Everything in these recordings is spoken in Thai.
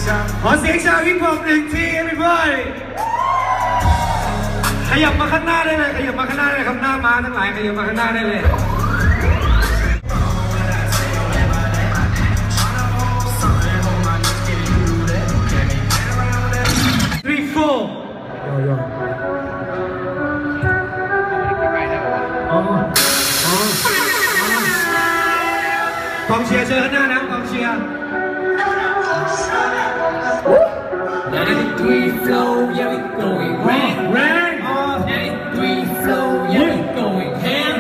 ขอเสียงชาวฮิปฮอปหนึ่งทีพี่บอยขยับมาข้างหน้าได้เลยขยับมาข้างหน้าได้เลยครับหน้าม้าทั้งหลายขยับมาข้างหน้าได้เลยกองเชียร์เชิญหน้านะกองเชียร์93 flow yeah we going rain rain 93 flow yeah we going ham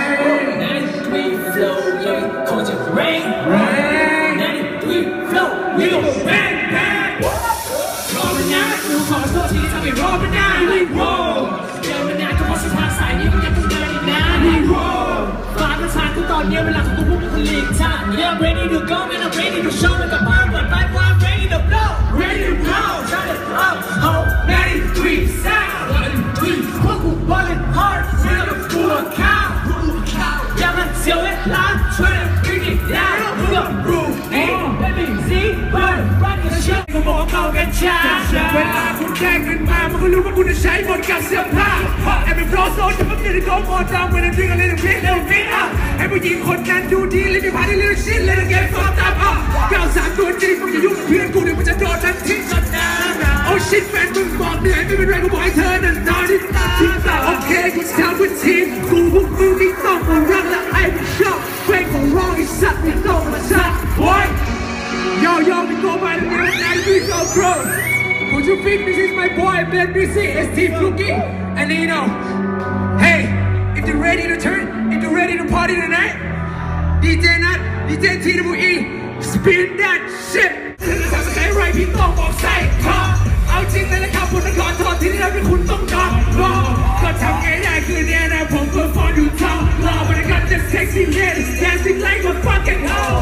93 flow yeah we going rain rain 93 flow we go bang bang รอมันนานกูขอโทษทีถ้าไม่รอมันนานwe roll เดินมันนานก็เพราะสภาพสายนี้มันยังต้องเดินอีกนาน we rollฝากกระชากกูตอนนี้เวลาของกูพุ่งมันลีกชา yeah I'm ready to go man I'm ready to show มันกับบ้านเปิดไฟว่า I'm ready to blow ready to blow shut it up ho 93 sound 93พวกกูballin' hard เสียกับกูข้าวอย่ามันเสียวเวลาช่วยดึงอีกแล้วมึงกับรูนี่ baby see bird รักกันเชื่อกูบอกเขากันช้าเวลาคุณแกล้งขึ้นมามันก็รู้ว่าคุณจะใช้หมดกับเสื้อผ้า every flow so จะไม่ได้go more down when I drink a little bit little bit up ให้ผู้หญิงคนนั้นดูดีเลยมีพาที่ little shit little get fucked up 93ตัวจริงมึงอย่ายุ่งกับเพื่อนกูเดี๋ยวมันจะโดนทันทีโอ้ชิตแฟนมึงบอกเหนื่อยไม่เป็นไรกูบอกให้เธอนั้นนอนที่ตาโอเคกูจะทำกับทีมกูพวกมึงไม่ต้องมารักและไอ้ไม่ชอบเว้ยของร้องไอ้สัตว์ไม่ต้องมาซัด boy yo yo we go by the name of 93 so bro would you think this is my boy Ben BC ST Fluky and you know hey if you're ready to turn if you're ready to party tonight DJ Nut DJ TWE spin that shitทำสกายไรพี่ต้องบอกใส่พอเอาจริงเลยนะครับคุณต้องขอโทษที่ได้รับที่คุณต้องนอนรอก็ทำไงได้คือเนี่ยนะผมเพิ่มฟอนอยู่ท้องรอวันนี้ก็จะ sexy ladies dancing like a fucking hoe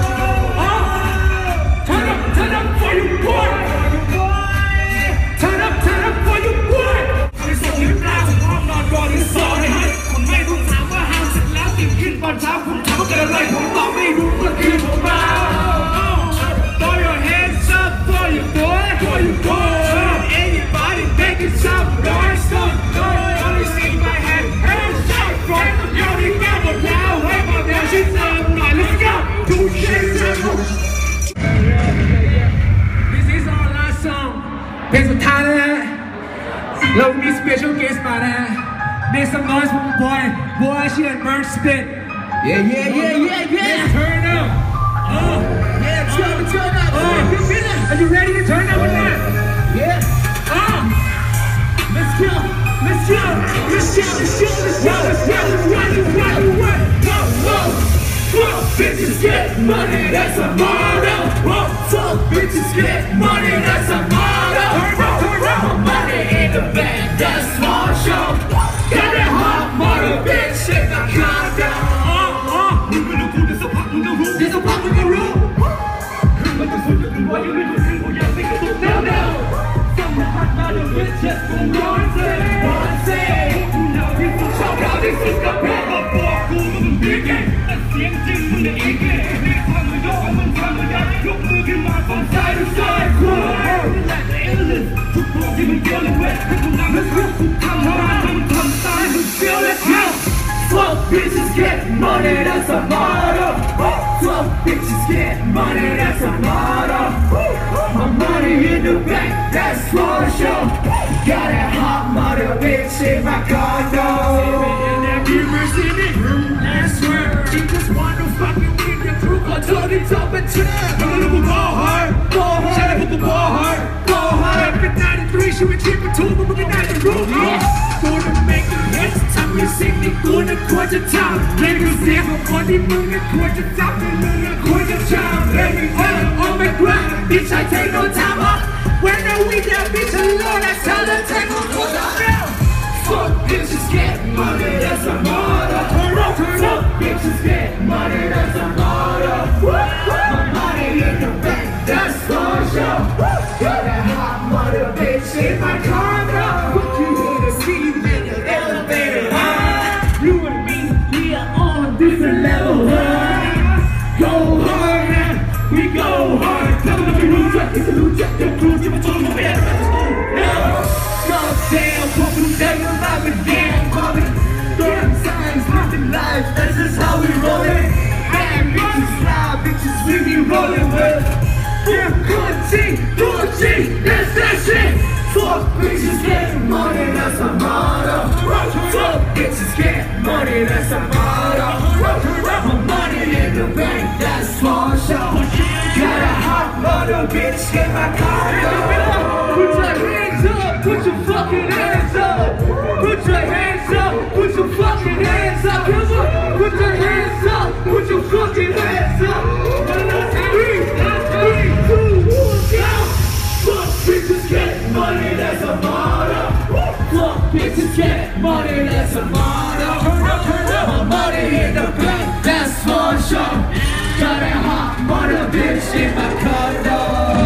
turn up for you boy turn up for you boy ไม่ส่งยืนหน้าผมห้องนอนรอหรือซอยให้คุณไม่รู้ถามว่าห้ามเสร็จแล้วตื่นขึ้นตอนเช้าคุณถามว่าเกิดอะไรผมตอบไม่รู้เมื่อคืนผมเมาThrow your hands up for you boy, for you boy. Anybody making some noise, only see my hand, hands up for you. You got me now, hey my man, she's up now. Let's go. Two shades and This is our last song. เพลงสุดท้ายแล้วนะเรามี special guest มานะ Make some noise for my boy, boy, she and Bird Spit. Yeah. Turn up. Turn up. Are you ready to turn up or not? Yeah. Let's go. Whoa, bitches get money, that's a motto. Whoa, bitches get money, that's a motto. Money in the bank, that's small show. Got that hot mother, bitch, in the condo. มึงไม่รู้กูเดี๋ยวสักพักมึงก็รู้มันจะสุดจะถึงว่ายังไม่ถึงกูยังไม่กระตุกแล้วต้องมาพัดมาเดี๋ยวเวทเช็ดกูร้อนเซ่กูหนาวที่สุดชอบเราที่สุดกับเพลงบอกกูมึงดีเก่งแต่เสียงจริงมึงเนี่ยอีเก่งมีความมือยกมึงทำไม่ได้ยกมือขึ้นมาฝั่งซ้ายหรือซ้ายขวานี่แหละจะเอลิสทุกโปรที่มึงเกี่ยวเลยเว้ยให้กูนำและเพื่อกูทำมาทำตายมึงเฟี้ยวและเที่ยว 12 bitches get money, that's a motto. 12 bitches get money, that's a motto. My money in the bank, that's for sure. Got that hot mother bitch in my condo. In that mirror's in it, I swear. She just wanna fucking win the crew, I told it up and turn. I'm a little ball hard. Shout out to the ball hard. Every 93, she was cheap and two, but we're not the room. Gonna make the hits, time we sing the good and quite a time. Let me see how funny moon and quite a time, and quite a time. Let me tell on my grind, bitch, I take no time off. When I win that bitch alone, I tell her take no time off. Fuck bitches get money, that's a motto. Fuck bitches get money, that's a motto. My money in the bank, that's for sure. Got that hot mother bitch in my condo. Different level, go hard, we go hard. Tell them to be rude, it's a new in the bank, that's for sure. Got a hot mother bitch in my condo. Put your hands up, put your fucking hands up. Put your hands up, put your fucking hands up. Come on, put your hands up, put your fucking hands up. 3, 2, 1, go. Fuck bitches get money, that's a motto. Fuck bitches get money, that's a motto. My money in the bank, that's for sure. Got a hot mother bitch in my condo.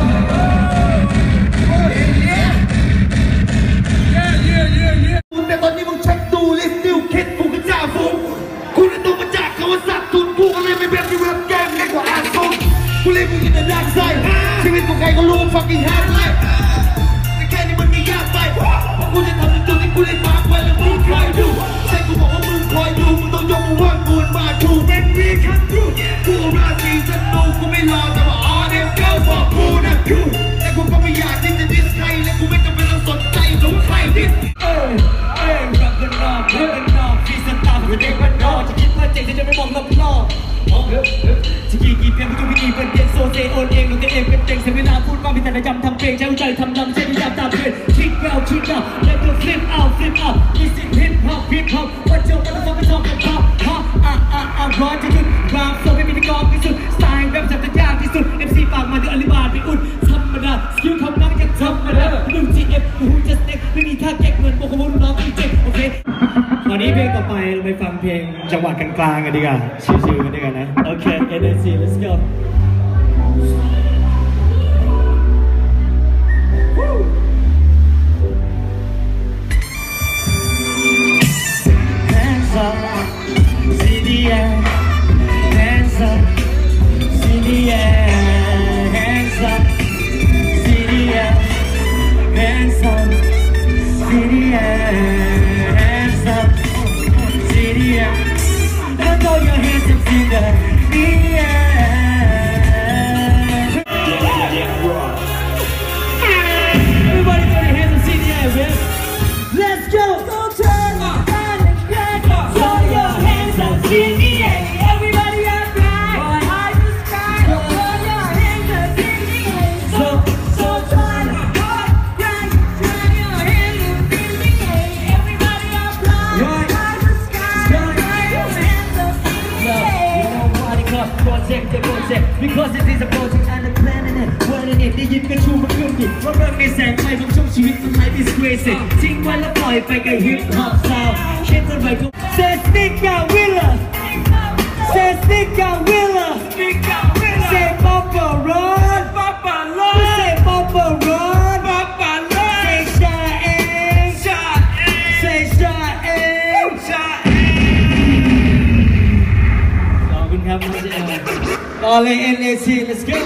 แต่ตอนนี้มึงเช็คดูลิสต์ดิวคิดกูก็จ่าฟุ้งกูได้ตัวมาจากเขาว่าสักตุนกูก็เลยไม่แบบที่เว็บแกมเล็กกว่าอาซุนกูเลยมึงกินแต่ดักไซชีวิตของใครก็รู้ fucking hard life แต่แค่นี้มันไม่ยากไปเพราะกูจะทำในจุดที่กูได้มาร์คไว้แล้วมึงคอยดูใช่กูบอกว่ามึงคอยดูมึงต้องยกมือไหว้กูมาดูเป็นวีคันดูกูราศีสนุกกูไม่รอแต่ว่าall them girlsบอกกูนะกูแต่กูก็ไม่อยากที่จะดิสใครและกูไม่จำเป็นต้องสนใจหรือใครดิสรักกันนอกเพื่อนนอกพี่สตาร์ผมจะเด็กบ้านนอกจะคิดว่าเจ๋งจะไม่มองรอบๆจะกี่เพลงไม่ต้องมีประเด็นโซเซโอนเองตัวเองเป็นเจ๋งเสียเวลาพูดความผิดแต่ละจำทำเพลงใช้หัวใจทำลำใช้นิยามตามเพลงคิดเอาแล้วก็flip out listen hip hop what you wanna fuck talk about ร้อนจะหยุดความโซไม่มีที่กองที่สุดสไตล์แบบจับจะยากที่สุด MC ปากมาถึงอลิบาลไปอุ่นธรรมดาสกิลคำนักยังธรรมดามึง GF กูจะสเน็กไม่มีท่าแก๊กเหมือนโปเกมอนร้องอีเจ็บโอเคตอนนี้เพลงต่อไปเราไปฟังเพลงจังหวะกลางๆกันดีกว่าชิลๆกันดีกว่านะโอเค NNC let's go hands up see the air hands up see the air hands up see the air hands up see the air hands up see the air and throw your hands up in the air everybody throw your hands up see the air man let's go in the air, everybody up high, high to sky. Throw your hands up in the air. So try to grind. Throw your hands up in the air. Everybody up high, high to sky. Throw your hands up in the air. You know why they call project because it is a project and a plan in it. What in it? ได้ยินกันชูมาขึ้นดิว่าเรื่องในแสงไฟของช่วงชีวิตทำไม disgrace it ทิ้งไว้แล้วปล่อยไปกับ hip hop sound เช่นกันไปทุกSay Sticka Willa Say Sticka Willa Say Papa Run Say Papa Run Say Sha'en Say Sha'en ขอบคุณครับต่อเลย NAC let's go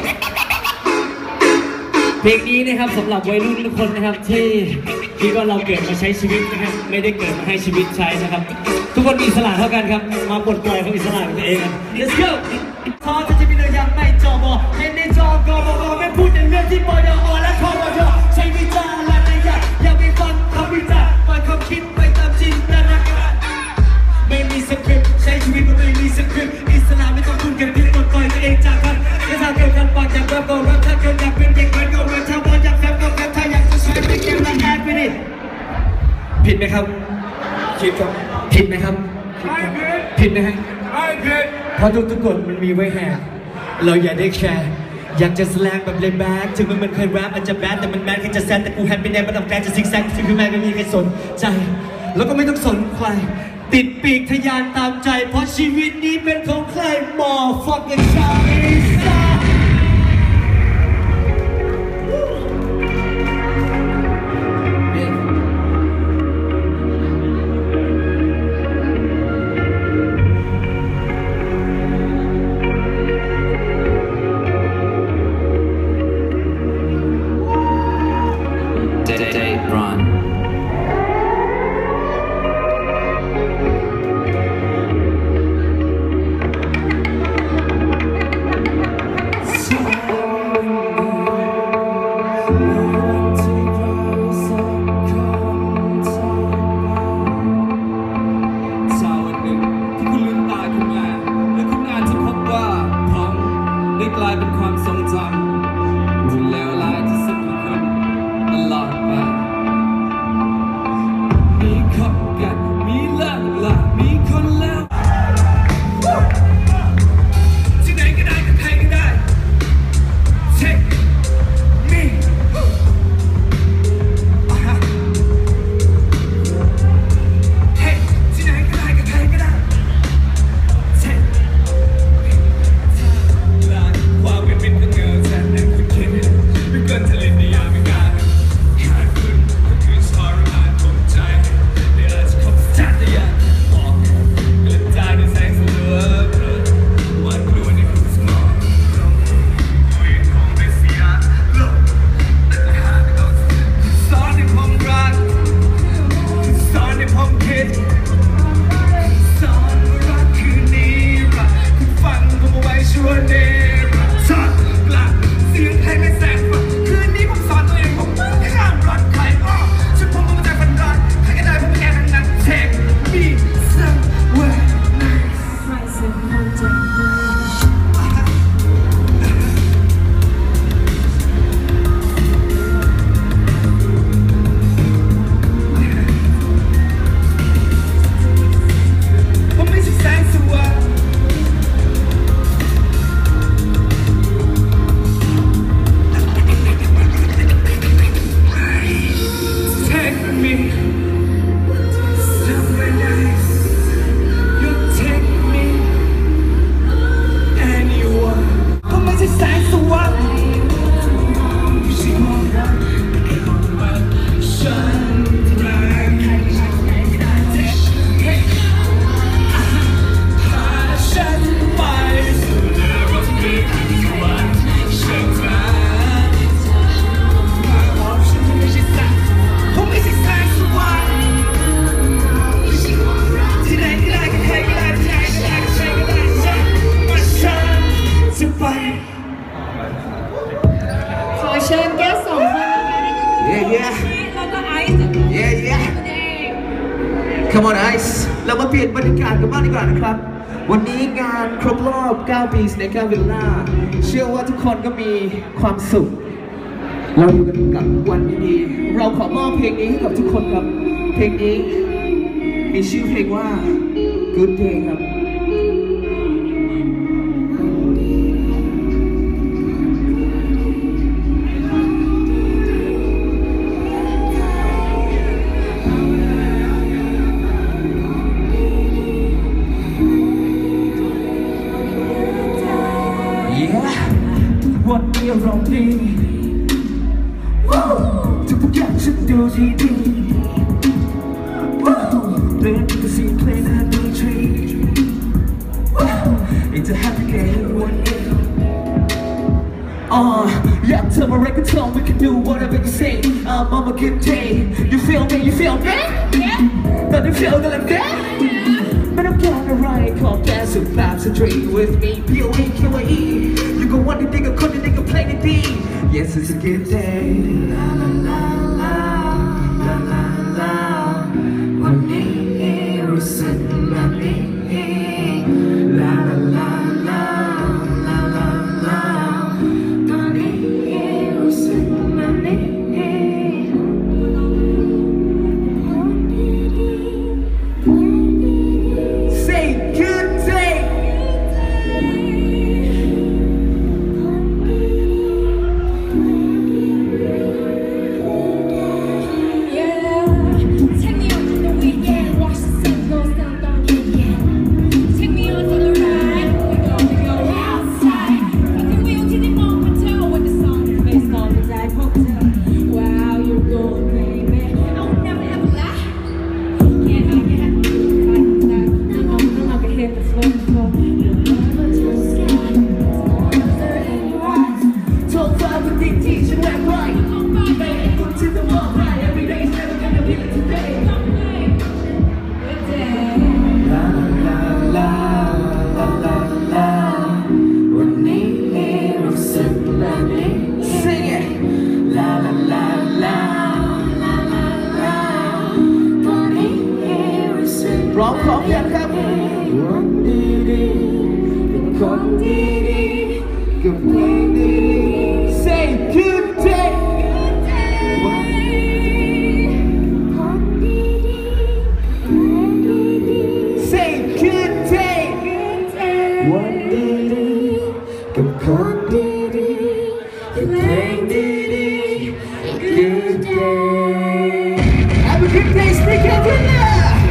เพลงนี้นะครับสำหรับวัยรุ่นทุกคนนะครับที่คิดว่าเราเกิดมาใช้ชีวิตนะครับไม่ได้เกิดมาให้ชีวิตใช้นะครับทุกคนมีอิสระเท่ากันครับมาปลดปล่อยของอิสระของตัวเองกัน Let's go ท้อจะมีเรื่องยังไม่จบเห็นในจอกบไม่พูดในเรื่องที่ปอยและคอวใช้วิจารณ์และอย่าไปฟังคำวิจารณ์ปล่อยความคิดไปตามจินตนาการไม่มีสคริปต์ใช้ชีวิตมันไม่มีสคริปต์อิสระไม่ต้องพูดกันที่ปลดปล่อยตัวเองจากกันถ้าทำเกี่ยวกันปากจากแบบก็รักถ้าเกิดอยากเป็นเด็กมันก็รักถ้าบอลอยากแฟบก็แฟบถ้าอยากจะใช้เป็นเกมและแอดไปดิผิดไหมครับคิดครับผิดไหมครับผิดไหมฮะเพราะทุกคนมันมีไว้แหกเราอย่าได้แชร์อยากจะแสลงแบบเลยแบดถึงมันเคยแรปมันจะแบดแต่มันแบดแค่จะแซดแต่กูแฮนด์ไปแนวมันต้องการจะซิกแซกถึงแม้ไม่มีใครสนใจแล้วก็ไม่ต้องสนใครติดปีกทะยานตามใจเพราะชีวิตนี้เป็นของใครหมอฟักกันชาลิซ่า Come on Ice เรามาเปลี่ยนบรรยากาศกันบ้างดีกว่านะครับวันนี้งานครบรอบ9 ปีSnakeวิลล่าเชื่อว่าทุกคนก็มีความสุขเราอยู่กันกับวันดีๆเราขอมอบเพลงนี้ให้กับทุกคนครับเพลงนี้มีชื่อเพลงว่า Good Day ครับวันนี้เราดีทุกอย่างฉันดูดีดีเล่นกับเสียงเพลงและดนตรี It's a happy day วันนี้อยากเธอมา reggaeton we can do whatever you say I'm on a good day you feel me you feel me don't you feel like thatไม่ต้องการอะไรขอแค่สุขภาพ straight with me P.O.A.K.Y.E you go one dayกับคนที่ก็เพลงดี yes it's a good day la la la la la la la วันนี้รู้สึกแบบนี้ la la la la la la la ตอนนี้รู้สึกแบบนี้ Say good day ร้องพร้อมกันครับวันดีๆเป็นคนดีๆกับเพลงดี Say good day วันดีๆ Say good day วันดีๆกับคนดีๆกับเพลงดี Good day Have a good day Snake Villain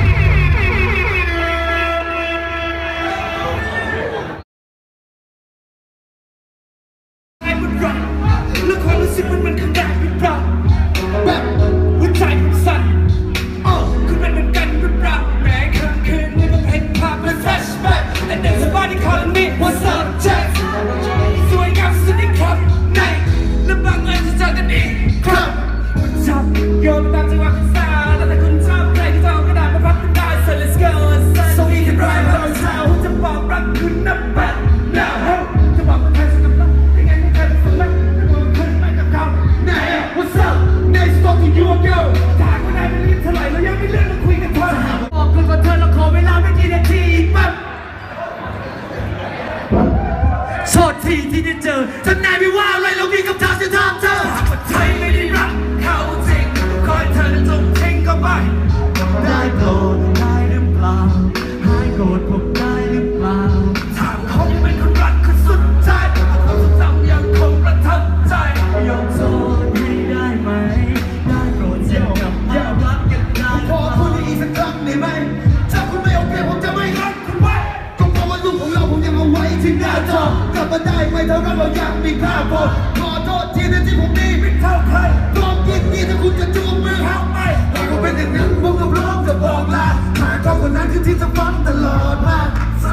โทษทีที่ได้เจอท่านนายไม่ว่าอะไรเรามีคำถามจะถามเธอหากว่าเธอไม่ได้รักเขาจริงขอให้เธอนั้นจงทิ้งเขาไปได้โปรดได้หรือเปล่าหายโกรธผมได้หรือเปล่าถ้าเขาเป็นคนรักคนสุดท้ายความทรงจำยังคงประทับใจยอมโทษให้ได้ไหมได้โปรดเสียกับอย่ารักกันได้ขอพูดอีกสักครั้งได้ไหมถ้าคุณไม่โอเคผมจะไม่รักคุณไว้ก็เพราะว่าลูกของเราผมยังเอาไว้ที่หน้าจอกลับมาได้ไม่เท่ากันเรายังมีค่าพอขอโทษทีนะที่ผมนี่ไม่เท่าใครต้องยินดีถ้าคุณจะจูงมือเข้าไปหากว่าเป็นอย่างนั้นผมก็พร้อมจะบอกลาหากเขาคนนั้นคือที่จะฟังตลอดมา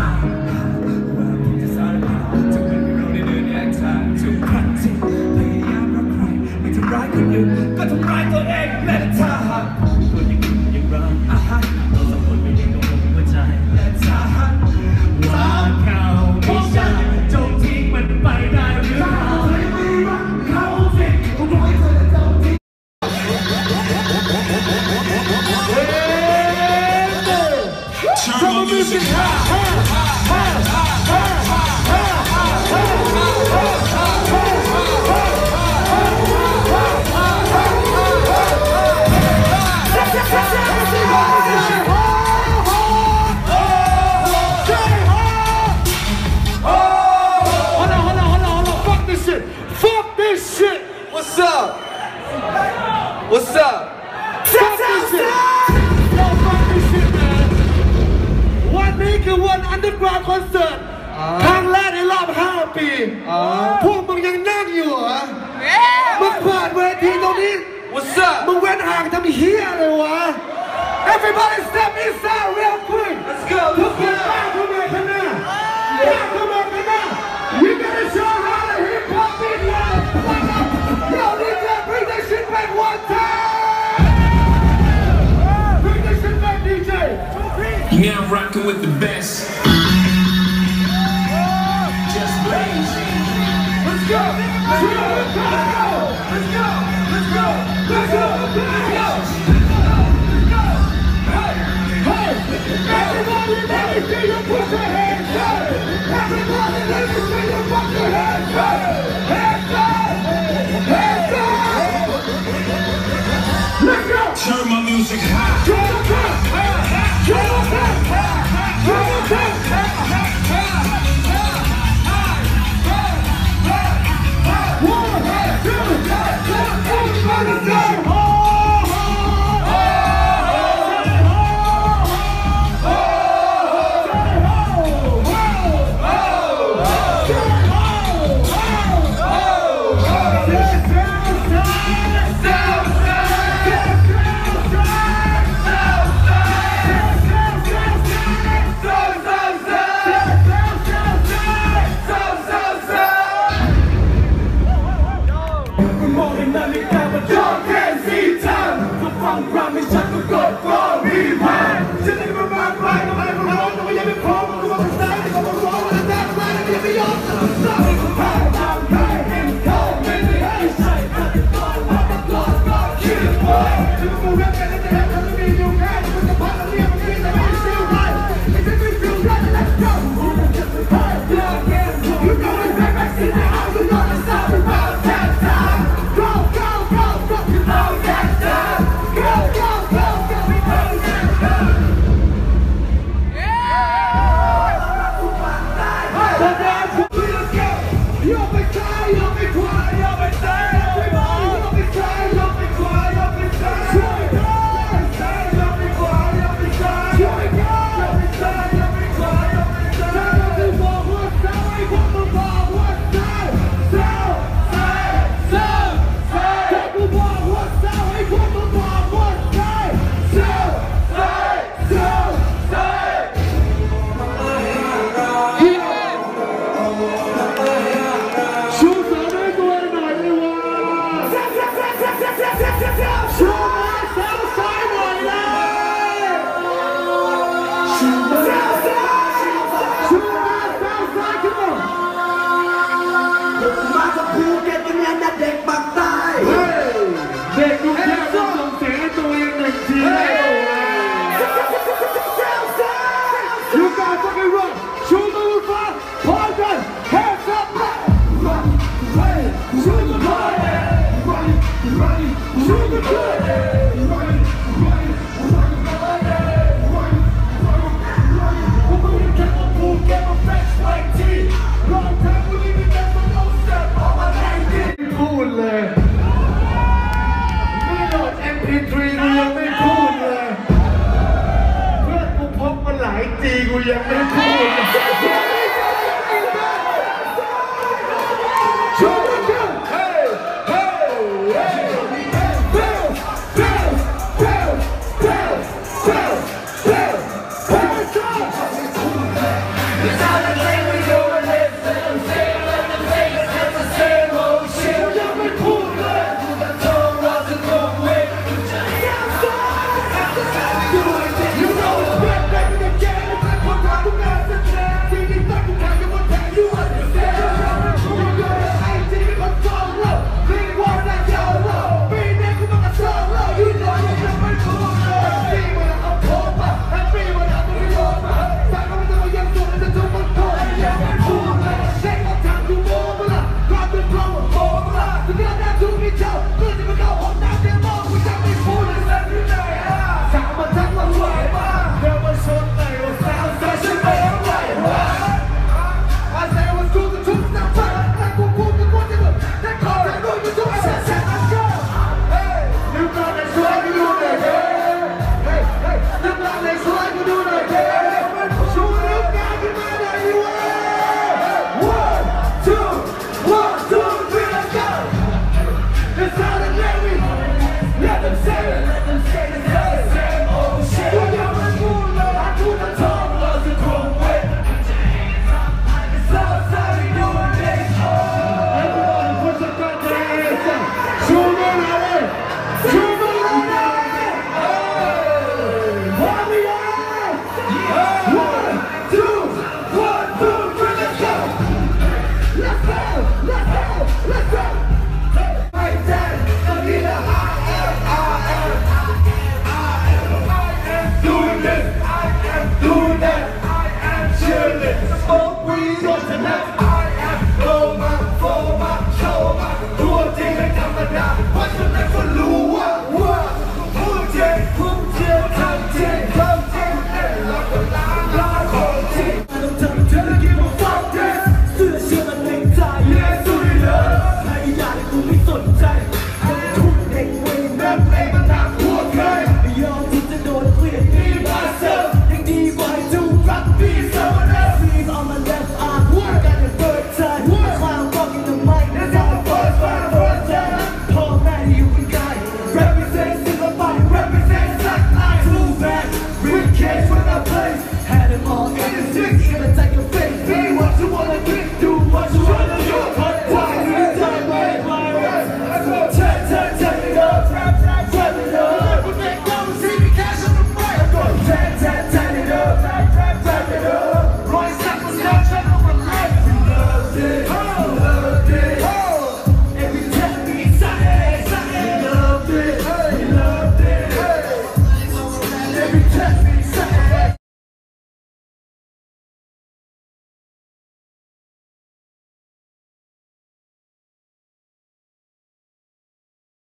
จะสารภาพจะเป็นเราในเดินแยกทางทุกครั้งที่พยายามรักใครไม่ทำร้ายคนอื่นก็ทำร้ายตัวเองและถ้าหากคนอย่างคุณอย่างเราเราสองคนไม่ยังต้องลงหัวใจและถ้าหากว่าเขาไม่ใช่จงทิ้งมันไปได้หรือเปล่าไม่รักเขาจริงผมบอกให้เธอจงทิ้ง What's up? Fuck this shit. No, fuck this shit, man. วันนี้คือวัน Underground Concert ครั้งแรกในรอบ 5 ปี พวกมึงยังนั่งอยู่เหรอมึงเปิดเวทีตรงนี้ What's up? มึงเว้นห่างทำเหี้ยเลยวะ Everybody step inside real quick. Let's go. ทุกคนบ้าเข้ามาข้างหน้าบ้าเข้ามาข้างหน้า We gotta show how the hip hop beat love. Yo, DJ, bring that shit back one time. Bring that shit back, DJ. Now I'm rocking with the best. Just blaze. Let's go. Let's go. Let's go. Let's go. Let's go. Let's go. Hey, hey. Everybody, let me see you put your hands up. Everybody.